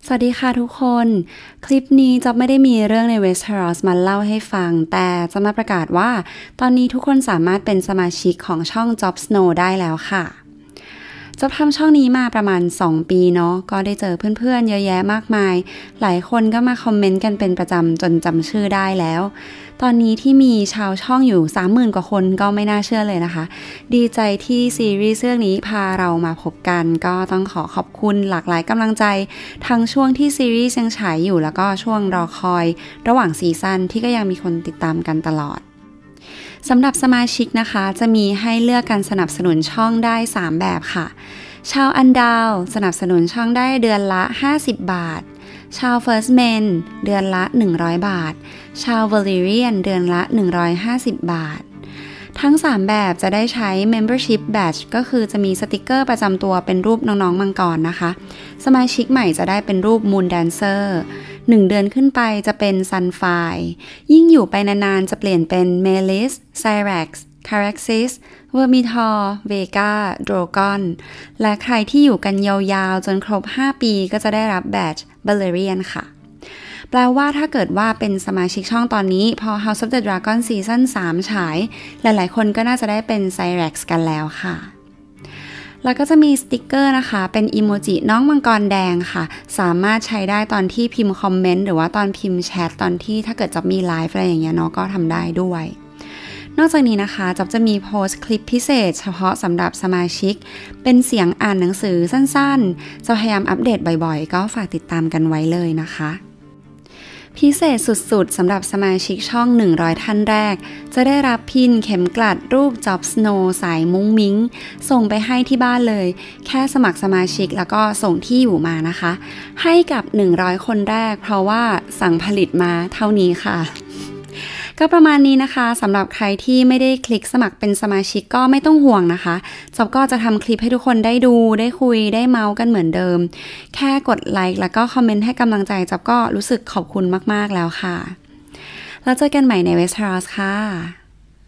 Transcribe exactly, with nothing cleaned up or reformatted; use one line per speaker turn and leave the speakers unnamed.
สวัสดีค่ะทุกคนคลิปนี้จะไม่ได้มีเรื่องใน Westeros มาเล่าให้ฟังแต่จะมาประกาศว่าตอนนี้ทุกคนสามารถเป็นสมาชิกของช่อง Jon Snow ได้แล้วค่ะจะทำช่องนี้มาประมาณสองปีเนาะก็ได้เจอเพื่อนๆเยอะแยะมากมายหลายคนก็มาคอมเมนต์กันเป็นประจำจนจำชื่อได้แล้วตอนนี้ที่มีชาวช่องอยู่ สามหมื่น กว่าคนก็ไม่น่าเชื่อเลยนะคะดีใจที่ซีรีส์เรื่องนี้พาเรามาพบกันก็ต้องขอขอบคุณหลากหลายกำลังใจทั้งช่วงที่ซีรีส์ยังฉายอยู่แล้วก็ช่วงรอคอยระหว่างซีซั่นที่ก็ยังมีคนติดตามกันตลอดสำหรับสมาชิกนะคะจะมีให้เลือกการสนับสนุนช่องได้สามแบบค่ะชาวอันดาวสนับสนุนช่องได้เดือนละห้าสิบบาทชาว First Men เดือนละหนึ่งร้อยบาทชาว Valyrian เดือนละหนึ่งร้อยห้าสิบบาททั้งสามแบบจะได้ใช้ Membership Badge ก็คือจะมีสติกเกอร์ประจำตัวเป็นรูปน้องๆมังกรนะคะสมาชิกใหม่จะได้เป็นรูป Moon Dancer หนึ่งเดือนขึ้นไปจะเป็น Sunfire ยิ่งอยู่ไปนานๆจะเปลี่ยนเป็น Melis Syrax Caraxes Vermithor Vega Drogon และใครที่อยู่กันยาวๆจนครบห้าปีก็จะได้รับแบดจ์ Balerion ค่ะแปลว่าถ้าเกิดว่าเป็นสมาชิกช่องตอนนี้พอ House of the Dragon ซีซั่นสามฉายหลายๆคนก็น่าจะได้เป็น Syrax กันแล้วค่ะแล้วก็จะมีสติกเกอร์นะคะเป็นอีโมจิน้องมังกรแดงค่ะสามารถใช้ได้ตอนที่พิมพ์คอมเมนต์หรือว่าตอนพิมพ์แชทตอนที่ถ้าเกิดจะมีไลฟ์อะไรอย่างเงี้ยเนาะก็ทำได้ด้วยนอกจากนี้นะคะจ๊อบจะมีโพสต์คลิปพิเศษเฉพาะสำหรับสมาชิกเป็นเสียงอ่านหนังสือสั้นๆจะพยายามอัปเดตบ่อยๆก็ฝากติดตามกันไว้เลยนะคะพิเศษสุดๆสำหรับสมาชิกช่องหนึ่งร้อยท่านแรกจะได้รับพินเข็มกลัดรูปจ็อบสโนว์สายมุ้งมิ้งส่งไปให้ที่บ้านเลยแค่สมัครสมาชิกแล้วก็ส่งที่อยู่มานะคะให้กับหนึ่งร้อยคนแรกเพราะว่าสั่งผลิตมาเท่านี้ค่ะก็ประมาณนี้นะคะสำหรับใครที่ไม่ได้คลิกสมัครเป็นสมาชิกก็ไม่ต้องห่วงนะคะจ๊อบก็จะทำคลิปให้ทุกคนได้ดูได้คุยได้เมาส์กันเหมือนเดิมแค่กดไลค์แล้วก็คอมเมนต์ให้กำลังใจจ๊อบก็รู้สึกขอบคุณมากๆแล้วค่ะแล้วเจอกันใหม่ใน Westeros ค่ะ